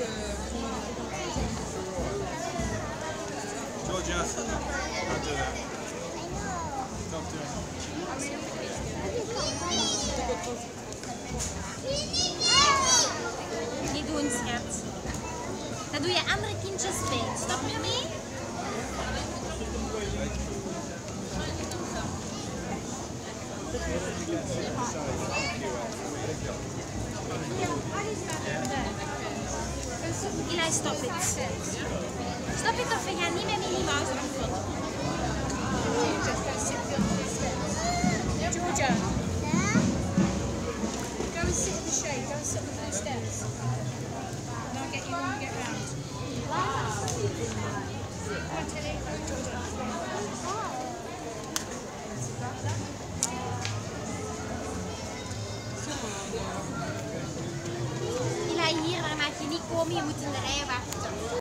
Georgia, don't do that. Don't do it. Niet doen, schat. Dat doe je andere kindjes mee. Stop je mee? Eli, stop it. Stop it of we gaan niet met Minnie Mouse op foto. Georgia. Go and sit in the shade. Go and sit on the steps. And I'll get you when we get round. Go on, Tilly. Go, Georgia. Eli, hier, daar mag je niet komen. Je moet in de rij wachten.